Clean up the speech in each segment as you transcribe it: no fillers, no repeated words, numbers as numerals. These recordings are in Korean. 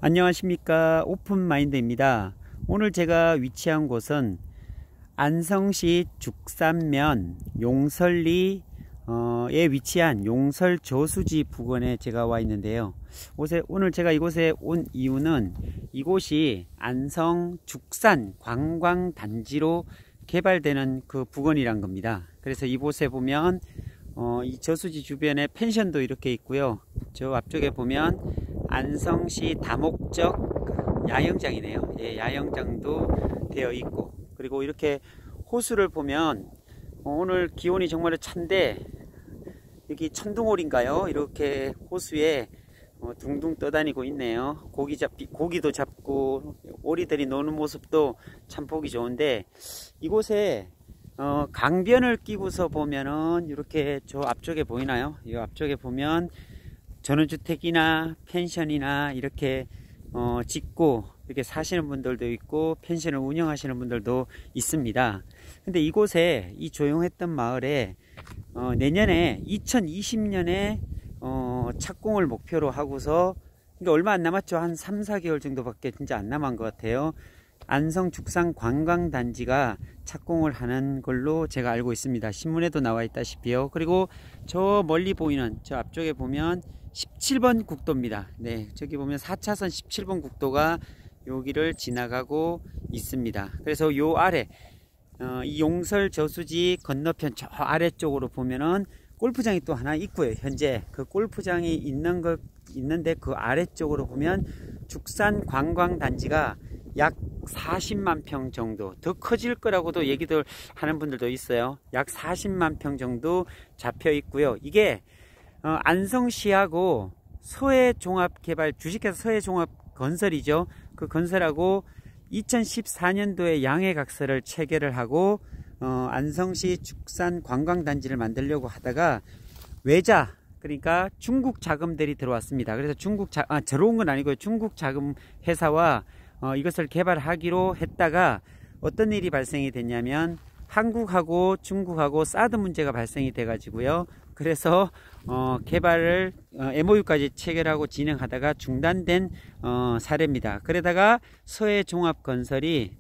안녕하십니까, 오픈마인드입니다. 오늘 제가 위치한 곳은 안성시 죽산면 용설리에 위치한 용설저수지 부근에 제가 와 있는데요. 오늘 제가 이곳에 온 이유는 이곳이 안성 죽산 관광단지로 개발되는 그 부근이란 겁니다. 그래서 이곳에 보면 이 저수지 주변에 펜션도 이렇게 있고요. 저 앞쪽에 보면 안성시 다목적 야영장이네요. 예, 야영장도 되어 있고, 그리고 이렇게 호수를 보면 오늘 기온이 정말 찬데 여기 천둥오리인가요? 이렇게 호수에 둥둥 떠다니고 있네요. 고기도 잡고 오리들이 노는 모습도 참 보기 좋은데, 이곳에 강변을 끼고서 보면은 이렇게 저 앞쪽에 보이나요? 이 앞쪽에 보면 전원주택이나 펜션이나 이렇게 짓고 이렇게 사시는 분들도 있고 펜션을 운영하시는 분들도 있습니다. 근데 이곳에, 이 조용했던 마을에 내년에 2020년에 착공을 목표로 하고서, 그러니까 얼마 안 남았죠. 한 3-4개월 정도밖에 진짜 안 남은 것 같아요. 안성 죽산 관광단지가 착공을 하는 걸로 제가 알고 있습니다. 신문에도 나와 있다시피요. 그리고 저 멀리 보이는 저 앞쪽에 보면 17번 국도입니다. 네, 저기 보면 4차선 17번 국도가 여기를 지나가고 있습니다. 그래서 요 아래 이 용설 저수지 건너편 저 아래쪽으로 보면은 골프장이 또 하나 있고요. 현재 그 골프장이 있는데 그 아래쪽으로 보면 죽산 관광단지가 약 40만 평 정도, 더 커질 거라고도 얘기들 하는 분들도 있어요. 약 40만 평 정도 잡혀 있고요. 이게 안성시하고 서해종합개발, 주식회사 서해종합건설이죠. 그 건설하고 2014년도에 양해각서를 체결을 하고 안성시 죽산 관광단지를 만들려고 하다가 외자, 그러니까 중국 자금들이 들어왔습니다. 그래서 들어온 건 아니고요. 중국 자금 회사와 이것을 개발하기로 했다가 어떤 일이 발생이 됐냐면 한국하고 중국하고 사드 문제가 발생이 돼 가지고요. 그래서 개발을 MOU까지 체결하고 진행하다가 중단된 사례입니다. 그러다가 서해종합건설이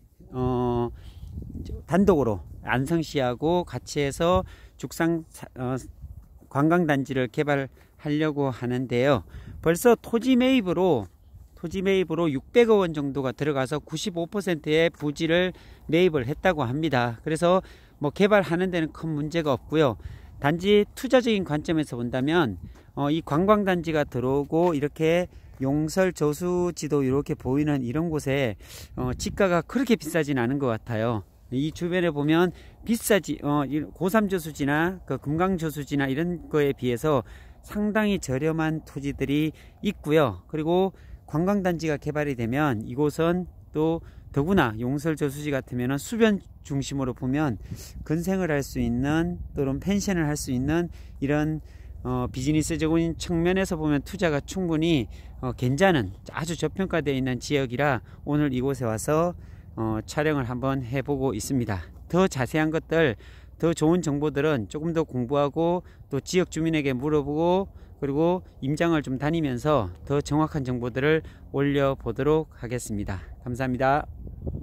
단독으로 안성시하고 같이 해서 죽산 관광단지를 개발하려고 하는데요. 벌써 토지 매입으로 600억 원 정도가 들어가서 95%의 부지를 매입을 했다고 합니다. 그래서 뭐 개발하는 데는 큰 문제가 없고요. 단지 투자적인 관점에서 본다면 이 관광단지가 들어오고 이렇게 용설 저수지도 이렇게 보이는 이런 곳에 지가가 그렇게 비싸진 않은 것 같아요. 이 주변에 보면 비싸지, 고삼 저수지나 그 금강 저수지나 이런 거에 비해서 상당히 저렴한 토지들이 있고요. 그리고 관광단지가 개발이 되면 이곳은 또 더구나 용설 저수지 같으면 수변 중심으로 보면 근생을 할 수 있는, 또는 펜션을 할 수 있는 이런 비즈니스적인 측면에서 보면 투자가 충분히 괜찮은, 아주 저평가되어 있는 지역이라 오늘 이곳에 와서 촬영을 한번 해보고 있습니다. 더 자세한 것들, 더 좋은 정보들은 조금 더 공부하고 또 지역 주민에게 물어보고, 그리고 임장을 좀 다니면서 더 정확한 정보들을 올려보도록 하겠습니다. 감사합니다.